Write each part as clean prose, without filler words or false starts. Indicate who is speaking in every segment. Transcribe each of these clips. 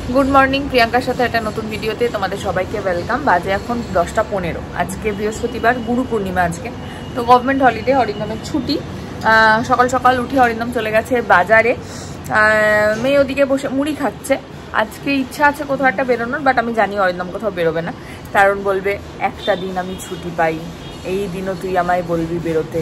Speaker 1: Good morning, প্রিয়াঙ্কার সাথে একটা নতুন ভিডিওতে তোমাদের সবাইকে ওয়েলকাম। বাজে এখন 10টা 15। আজকে বৃহস্পতিবার, গুরু পূর্ণিমা আজকে, তো গভর্নমেন্ট হলিডে, অরিন্দমের ছুটি। সকাল সকাল উঠে অরিন্দম চলে গেছে বাজারে। মেয়ে ওদিকে বসে মুড়ি খাচ্ছে। আজকে ইচ্ছা আছে কোথাও একটা বেরোনোর, বাট আমি জানি অরিন্দম কোথাও বেরোবে না, কারণ বলবে একটা দিন আমি ছুটি পাই, এই দিনও তুই আমায় বলবি বেরোতে।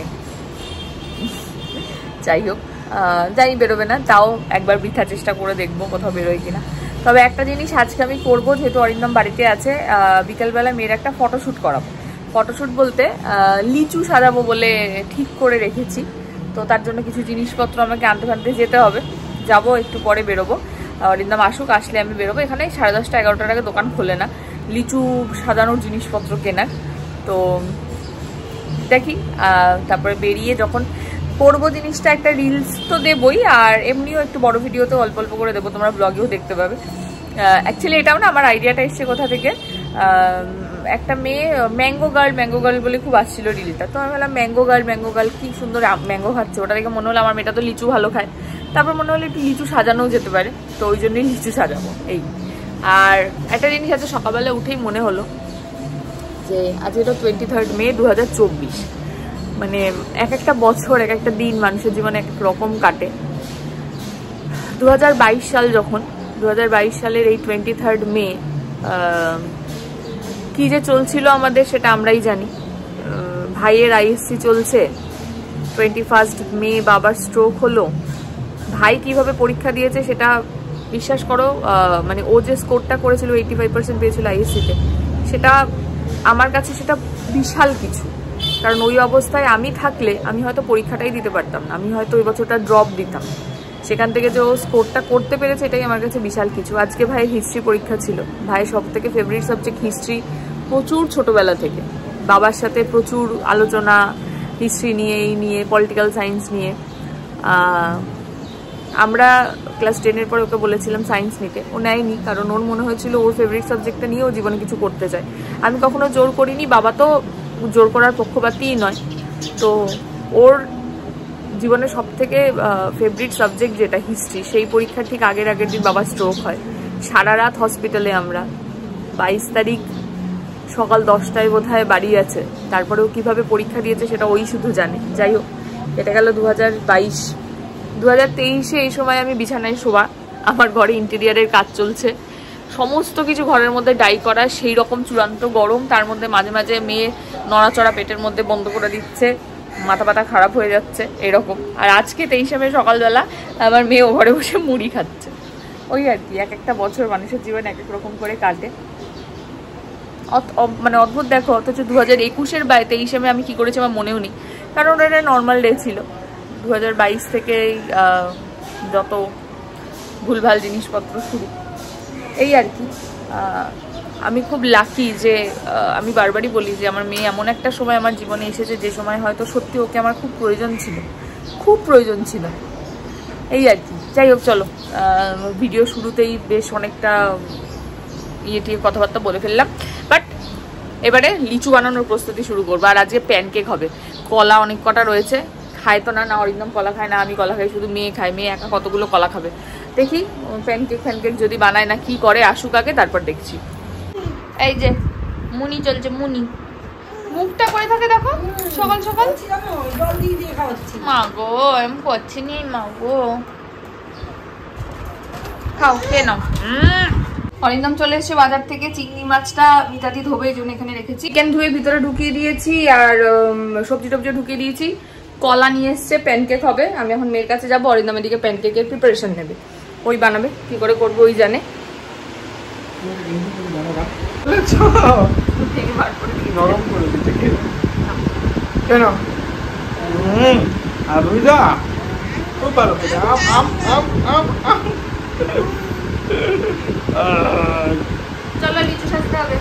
Speaker 1: যাই হোক, যাই বেরোবে না, তাও একবার বৃথা চেষ্টা করে দেখবো কোথাও বেরোয় কিনা। তবে একটা জিনিস আজকে আমি করবো, যেহেতু অরিন্দম বাড়িতে আছে, বিকেলবেলা মেয়ের একটা ফটোশ্যুট করাবো। ফটোশ্যুট বলতে লিচু সাজাবো বলে ঠিক করে রেখেছি, তো তার জন্য কিছু জিনিসপত্র আমাকে আনতে যেতে হবে। যাবো, একটু পরে বেরোবো। অরিন্দম আসুক, আসলে আমি বেরোবো। এখানে 10:30-11টার আগে দোকান খোলে না লিচু সাজানোর জিনিসপত্র কেনার, তো দেখি। তারপরে বেরিয়ে যখন করবো জিনিসটা, একটা রিলস তো দেবই, আর এমনিও একটু বড় ভিডিওতে অল্প অল্প করে দেবো, তোমরা ব্লগেও দেখতে পাবে। অ্যাকচুয়ালি এটাও না, আমার আইডিয়াটা এসছে কোথা থেকে। একটা মেয়ে ম্যাঙ্গো গার্ল বলে খুব আসছিল রিলটা, তো আমি বললাম ম্যাঙ্গো গার্ল কি সুন্দর ম্যাঙ্গো খাচ্ছে। ওটা দেখে মনে হলো আমার মেয়েটা তো লিচু ভালো খায়, তারপর মনে হলো একটু লিচু সাজানোও যেতে পারে, তো ওই জন্যই লিচু সাজাবো এই। আর একটা জিনিস আছে, সকালবেলা উঠেই মনে হলো যে আজকে তো 23 মে 2024। মানে এক একটা বছর, এক একটা দিন মানুষের জীবনে এক রকম কাটে। 2022 সাল যখন, 2022 সালের এই 23 মে কি যে চলছিল আমাদের সেটা আমরাই জানি। ভাইয়ের আইএসসি চলছে, 21 মে বাবার স্ট্রোক হলো। ভাই কিভাবে পরীক্ষা দিয়েছে সেটা বিশ্বাস করো, মানে ও যে স্কোরটা করেছিল 85% পেয়েছিল আইএসসিতে, সেটা আমার কাছে সেটা বিশাল কিছু। কারণ ওই অবস্থায় আমি থাকলে আমি হয়তো পরীক্ষাটাই দিতে পারতাম না, আমি হয়তো ওই বছরটা ড্রপ দিতাম। সেখান থেকে যে ও স্কোরটা করতে পেরেছে, এটাই আমার কাছে বিশাল কিছু। আজকে ভাইয়ের হিস্ট্রি পরীক্ষা ছিল। ভাইয়ের সব থেকে ফেভারিট সাবজেক্ট হিস্ট্রি, প্রচুর ছোটবেলা থেকে বাবার সাথে প্রচুর আলোচনা হিস্ট্রি নিয়ে, এই নিয়ে, পলিটিক্যাল সায়েন্স নিয়ে। আমরা ক্লাস 10-এর পরে ওকে বলেছিলাম সায়েন্স নিতে, ও নেয়নি, কারণ ওর মনে হয়েছিল ওর ফেভারিট সাবজেক্টটা নিয়ে ও জীবনে কিছু করতে চায়। আমি কখনো জোর করিনি, বাবা তো জোর করার পক্ষপাতই নয়। তো ওর জীবনের সব থেকে ফেভারিট সাবজেক্ট যেটা হিস্ট্রি, সেই পরীক্ষার ঠিক আগের দিন বাবার স্ট্রোক হয়। সারা রাত হসপিটালে আমরা। 22 তারিখ সকাল 10টায় বোধহয় বাড়ি আছে। তারপরেও কিভাবে পরীক্ষা দিয়েছে সেটা ওই শুধু জানে। যাই হোক, এটা গেল 2022। 2023-এ এই সময় আমি বিছানায় শোয়া, আমার ঘরে ইন্টেরিয়ারের কাজ চলছে, সমস্ত কিছু ঘরের মধ্যে ডাই করা, সেই রকম চূড়ান্ত গরম। তার মধ্যে মাঝে মাঝে মেয়ে নড়াচড়া পেটের মধ্যে বন্ধ করে দিচ্ছে, মাথা ব্যথা খারাপ হয়ে যাচ্ছে এরকম। আর আজকে 23 মে সকালবেলা আমার মেয়ে ও ঘরে বসে মুড়ি খাচ্ছে। ওই আর কি, এক একটা বছর মানুষের জীবনে এক এক রকম করে কাটে, মানে অদ্ভুত। দেখো, অথচ 2021-এর 23 মে আমি কি করেছি আমার মনেও নেই, কারণ এটা নর্মাল ডে ছিল। 2022 থেকে যত ভুলভাল জিনিসপত্র শুরু, এই আর কি। আমি খুব লাকি যে আমি বারবারই বলি যে আমার মেয়ে এমন একটা সময় আমার জীবনে এসেছে, যে সময় হয়তো সত্যি ওকে আমার খুব প্রয়োজন ছিল, এই আর কি। যাই হোক, চলো, ভিডিও শুরুতেই বেশ অনেকটা টিয়ে কথাবার্তা বলে ফেললাম, বাট এবারে লিচু বানানোর প্রস্তুতি শুরু করবো। আর আজকে প্যানকেক হবে। কলা অনেক কটা রয়েছে, খায় তো না, অরিন্দম কলা খায় না, আমি কলা খাই, শুধু মেয়ে খায়। মেয়ে একা কতগুলো কলা খাবে। দেখি প্যানকেক যদি বানায় না, কি করে, আসুক আগে, তারপর দেখছি। এই যে মুনি চলছে, মুনি মুখটা করে থাকে দেখো সকাল সকাল। মা গো, আমি করছি নি, মা গো, খাও, খেয়ে নাও। অরিন্দম চলে এসেছে বাজার থেকে। চিংড়ি মাছটা মিতাদি ধোবে, জন্য এখানে রেখেছি। চিকেন ধুয়ে ভিতরে ঢুকিয়ে দিয়েছি, আর সবজি টবজি ঢুকিয়ে দিয়েছি। কলা নিয়ে এসছে, প্যানকেক হবে। আমি এখন মেয়ের কাছে যাবো, অরিন্দমের দিকে প্যানকেকের প্রিপারেশন নেবে, ওই বানাবে। কি করে করবো ওই জানে। চলো লিচু সাজতে হবে।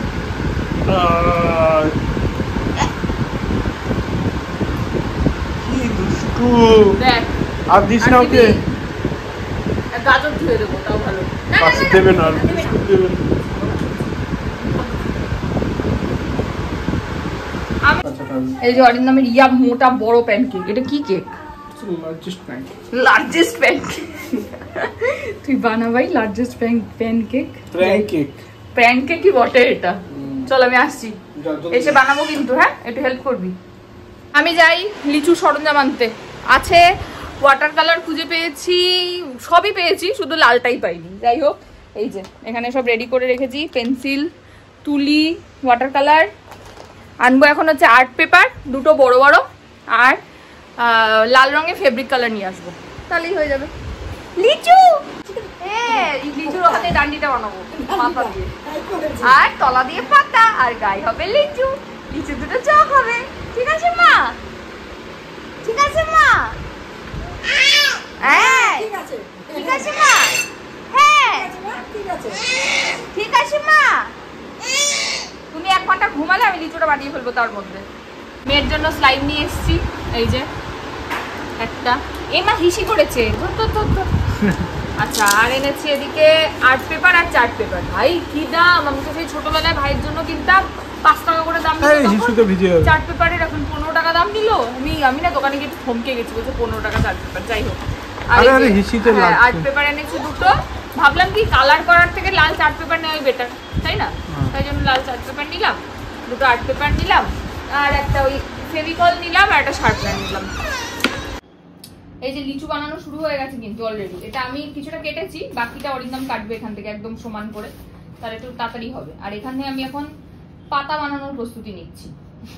Speaker 2: আর দিস না ওকে,
Speaker 1: গাজর ধুয়ে দেবো, তাও ভালো।
Speaker 2: দেবে না, দেবে না।
Speaker 1: এই যে অরিন্দমের মোটা বড় প্যানকেক। এটা কি cake?
Speaker 2: Largest pancake.
Speaker 1: Largest pancake. তুই বানাবাই লার্জেস্ট প্যানকেক।
Speaker 2: প্যানকেকই
Speaker 1: বটে এটা। চল আমি আসছি, এসে বানাবো কিন্তু। হ্যাঁ, একটু হেল্প করবি। আমি যাই লিচু সরঞ্জাম আনতে। আছে ওয়াটার কালার খুঁজে পেয়েছি, সবই পেয়েছি, শুধু লালটাই পাইনি। যাই হোক, এই যে এখানে সব রেডি করে রেখেছি, পেন্সিল, তুলি, ওয়াটার কালার আনবো। এখন হচ্ছে আর্ট পেপার দুটো বড় বড়, আর লাল রঙের ফেব্রিক কালার নিয়ে আসবো, তাহলেই হয়ে যাবে। লিচু, হ্যাঁ, লিচুর হাতে ডান্ডিটা বানাবো পাতা দিয়ে, আর তলা দিয়ে পাতা, আর গায়ে হবে লিচু। লিচু দুটো চক হবে। ঠিক আছে মা? ঠিক আছে মা? হ্যাঁ ঠিক আছে মা। হ্যাঁ ঠিক আছে মা। তুমি 1 ঘন্টা ঘুমালে আমি লিচুটা বানিয়ে ফেলবো। তার মধ্যে মেয়ের জন্য স্লাইম নিয়ে এসেছি, এই যে একটা। এ মা হিসি করেছে। আচ্ছা, আর এনেছি এদিকে আর্ট পেপার আর চার্ট পেপার। ভাই কি দাম! আমি তো সেই ছোটবেলায় ভাইয়ের জন্য কিনতাম 5 টাকা করে দাম নিল। চার্ট পেপারের এখন 15 টাকা দাম নিল। আমি না দোকানে গিয়ে থমকে গেছি, বলছে 15 টাকা চার্ট পেপার। যাই হোক, আর্ট পেপার এনেছি দুটো। ভাবলাম কি কালার করার থেকে লাল চার্ট পেপার নেওয়াই বেটার, তাই না? তাই জন্য লাল চার্ট পেপার নিলাম, দুটো আর্ট পেপার নিলাম, আর একটা ওই ফেভিকল নিলাম, আর একটা শার্পনার নিলাম। এই যে লিচু বানানো শুরু হয়ে গেছে কিন্তু অলরেডি। এটা আমি কিছুটা কেটেছি, বাকিটা অরিন্দম কাটবে এখান থেকে একদম সমান করে, তাহলে একটু তাড়াতাড়ি হবে। আর এখানে আমি এখন পাতা বানানোর প্রস্তুতি নিচ্ছি।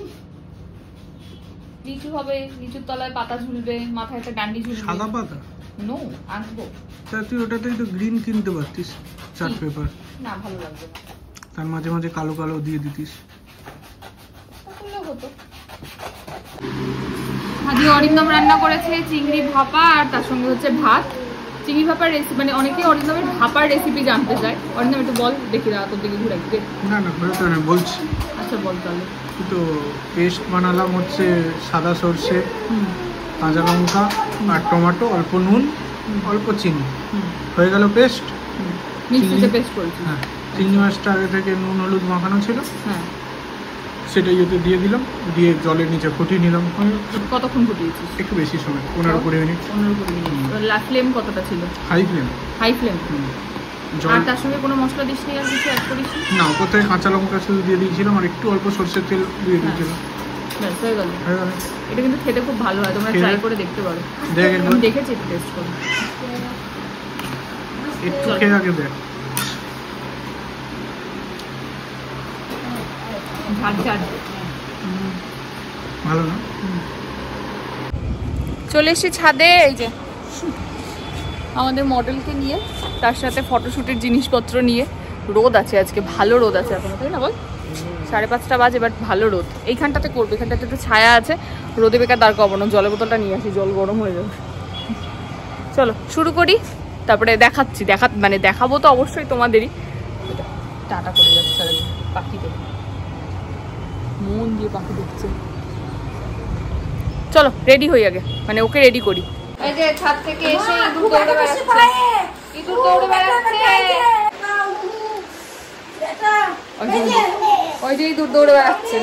Speaker 1: লিচু হবে, লিচুর তলায় পাতা ঝুলবে, মাথায় একটা ডান্ডি ঝুলবে।
Speaker 3: সাদা পাতা?
Speaker 1: নো, আনবো।
Speaker 3: তা তুই ওটাতেই তো গ্রিন কিনতে পারতিস, চার্ট পেপার।
Speaker 1: না, ভালো লাগবে না।
Speaker 3: তার মাঝে মাঝে কালো কালো দিয়ে দিতিস,
Speaker 1: তাহলে হতো। আজকে অরিন্দম রান্না করেছে চিংড়ি ভাপা, আর তার সঙ্গে হচ্ছে ভাত। চিংড়ি ভাপার রেসিপি, মানে অনেকে অরিন্দমের ভাপার রেসিপি জানতে চায়। অরিন্দম একটু বল, দেখি না তোর দিকে ঘুরে ঘুরে।
Speaker 3: না না ঘুরে তো না, বলছি।
Speaker 1: আচ্ছা বল তাহলে।
Speaker 3: তো পেস্ট বানালাম হচ্ছে সাদা সর্ষে, কাঁচা লঙ্কা আর টমেটো, অল্প নুন, অল্প চিনি, হয়ে গেল পেস্ট।
Speaker 1: মিক্সিতে পেস্ট করেছি।
Speaker 3: হ্যাঁ, চিংড়ি মাছটা আগে থেকে নুন হলুদ মাখানো ছিল,
Speaker 1: হ্যাঁ,
Speaker 3: সেটা ইয়েতে দিয়ে দিলাম, দিয়ে জলের নিচে ফুটিয়ে নিলাম।
Speaker 1: কতক্ষণ ফুটিয়েছিস?
Speaker 3: একটু বেশি সময়, 15-20 মিনিট।
Speaker 1: 15-20 মিনিট। ফ্লেম কতটা ছিল?
Speaker 3: High flame.
Speaker 1: High flame. আর তার সঙ্গে কোনো মশলা দিসনি, আর কিছু অ্যাড করিস?
Speaker 3: না, ওপর থেকে কাঁচা লঙ্কা শুধু দিয়ে দিয়েছিলাম, আর একটু অল্প সরষের তেল দিয়ে দিয়েছিলাম।
Speaker 1: ব্যাস হয়ে গেল। এটা কিন্তু খেতে খুব ভালো হয়, তোমরা ট্রাই করে দেখতে পারো। আমি দেখেছি, একটু টেস্ট করো।
Speaker 3: একটু খেয়ে আগে দেখ।
Speaker 1: ঝাল ঝাল
Speaker 3: ভালো না?
Speaker 1: চলে এসেছি ছাদে, এই যে আমাদের মডেলকে নিয়ে, তার সাথে ফটোশুটের জিনিসপত্র নিয়ে। রোদ আছে আজকে, ভালো রোদ আছে এখনো, তাই না বল? 5:30 বাজে, বাট ভালো রোদ। এইখানটাতে করবো, এখানটাতে একটু ছায়া আছে, রোদে বেকার দাঁড় করাবো না। জলের বোতলটা নিয়ে আসি, জল গরম হয়ে যাবে। চলো শুরু করি, তারপরে দেখাচ্ছি। দেখাবো তো অবশ্যই তোমাদেরই। টাটা করে যাচ্ছে পাখিতে, মন দিয়ে পাখি দেখছে। চলো রেডি হই আগে, মানে ওকে রেডি করি। এই যে ছাদ থেকে এসে ইঁদুর দৌড়ে বেড়াচ্ছে, ইঁদুর দৌড়ে বেড়াচ্ছে। ওই যে ইঁদুর দৌড়ে বেড়াচ্ছে।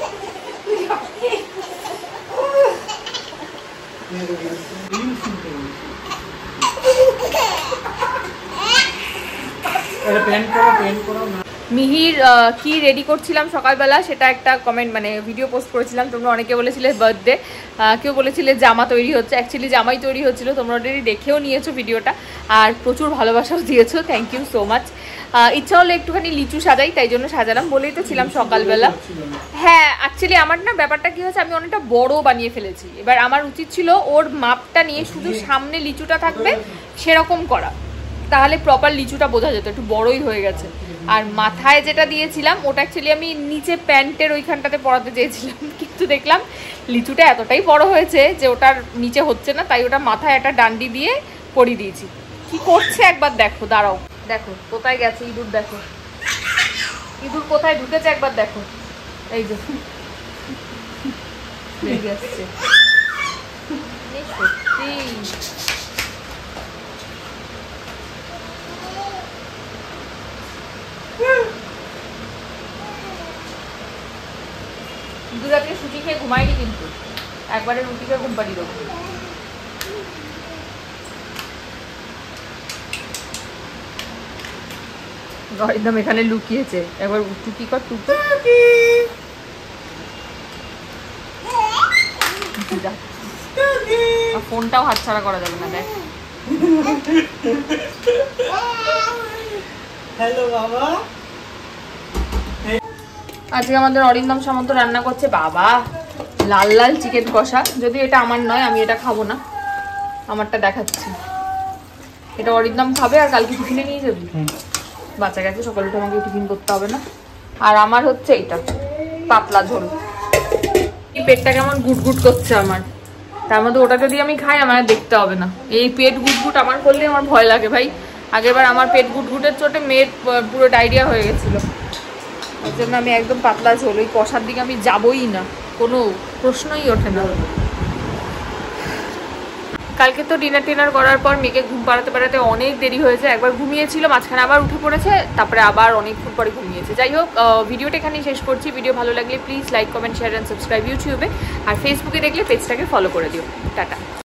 Speaker 1: মিহির কি রেডি করছিলাম সকালবেলা, সেটা একটা কমেন্ট, মানে ভিডিও পোস্ট করেছিলাম। তোমরা অনেকে বলেছিলে বার্থডে, কেউ বলেছিলে জামা তৈরি হচ্ছে। অ্যাকচুয়ালি জামাই তৈরি হচ্ছিল, তোমরা অলরেডি দেখেও নিয়েছো ভিডিওটা, আর প্রচুর ভালোবাসাও দিয়েছো, থ্যাংক ইউ সো মাচ। ইচ্ছা হলো একটুখানি লিচু সাজাই, তাই জন্য সাজালাম। বলেই তো ছিলাম সকালবেলা। হ্যাঁ, অ্যাকচুয়ালি আমার না ব্যাপারটা কি হয়েছে, আমি অনেকটা বড় বানিয়ে ফেলেছি। এবার আমার উচিত ছিল ওর মাপটা নিয়ে শুধু সামনে লিচুটা থাকবে সেরকম করা, তাহলে প্রপার লিচুটা বোঝা যেত। একটু বড়ই হয়ে গেছে। আর মাথায় যেটা দিয়েছিলাম ওটা অ্যাকচুয়ালি আমি নিচে প্যান্টের ওইখানটাতে পরাতে চেয়েছিলাম, কিন্তু দেখলাম লিচুটা এতটাই বড় হয়েছে যে ওটার নিচে হচ্ছে না, তাই ওটা মাথায় একটা ডান্ডি দিয়ে পরিয়ে দিয়েছি। কি করছে একবার দেখো, দাঁড়াও, দেখো কোথায় গেছে ইঁদুর, দেখো ইঁদুর কোথায় ঢুকেছে একবার দেখো। এই যে বেরিয়ে আসছে, সত্যি দুরাতে সুজি খেয়ে ঘুমাইনি, কিন্তু একবারে রুটি খেয়ে ঘুম পাড়িয়ে দেবো। অরিন্দম এখানে লুকিয়েছে, একবার টুকি কর টুকি। ফোনটাও হাতছাড়া করা যাবে না, দেখ।
Speaker 3: হ্যালো বাবা।
Speaker 1: আজকে আমাদের অরিন্দম সামন্ত রান্না করছে বাবা লাল লাল চিকেন কষা। যদি এটা আমার নয়, আমি এটা খাবো না, আমারটা দেখাচ্ছি। এটা অরিন্দম খাবে আর কালকে টিফিনে নিয়ে যাবি। বাচ্চা গেছে, সকালে উঠে আমাকে টিফিন করতে হবে না। আর আমার হচ্ছে এটা পাতলা ঝোল। পেটটা কেমন গুটগুট করছে আমার, তার মধ্যে ওটা যদি আমি খাই আমার দেখতে হবে না। এই পেট গুটগুট আমার করলে আমার ভয় লাগে ভাই। আগেরবার আমার পেট গুটগুটের চোটে মেয়ের পুরো ডায়রিয়া হয়ে গেছিলো। ওই জন্য আমি একদম পাতলা ঝোল, ওই কষার দিকে আমি যাবই না, কোনো প্রশ্নই ওঠে না। কালকে তো ডিনার করার পর মেয়েকে ঘুম পাড়াতে অনেক দেরি হয়েছে। একবার ঘুমিয়েছিল, মাঝখানে আবার উঠে পড়েছে, তারপরে আবার অনেকক্ষণ পরে ঘুমিয়েছে। যাই হোক, ভিডিওটা এখানেই শেষ করছি। ভিডিও ভালো লাগলে please like, comment, share and subscribe ইউটিউবে, আর ফেসবুকে দেখলে পেজটাকে ফলো করে দিও। টাটা।